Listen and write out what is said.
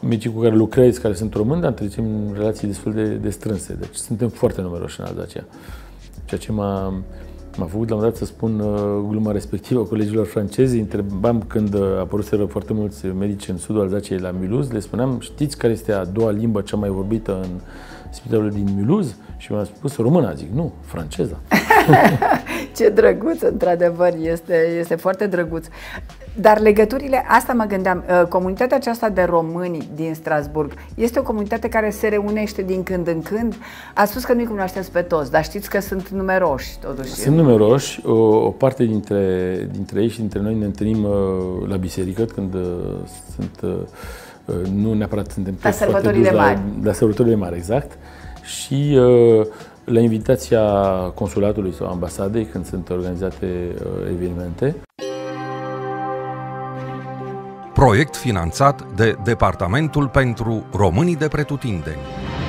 medicii cu care lucrez, care sunt români, dar întrecem relații destul de strânse. Deci suntem foarte numeroși în Alzacia. Ceea ce m-a făcut la un dat să spun gluma respectivă colegilor francezi. Întrebam când apăruseră foarte mulți medici în sudul Alzaciei la Mulhouse, le spuneam, știți care este a doua limbă cea mai vorbită în spitalul din Mulhouse? Și mi-a spus româna, zic, nu, franceza. Ce drăguț, într-adevăr, este foarte drăguț. Dar legăturile, asta mă gândeam, comunitatea aceasta de români din Strasburg este o comunitate care se reunește din când în când? Ați spus că nu-i cunoașteți pe toți, dar știți că sunt numeroși, totuși. Sunt numeroși, o parte dintre ei și dintre noi ne întâlnim la biserică, când nu neapărat suntem la sărbătorile mari. La sărbătorile mari, exact. Și la invitația consulatului sau ambasadei, când sunt organizate evenimente. Proiect finanțat de Departamentul pentru Românii de Pretutindeni.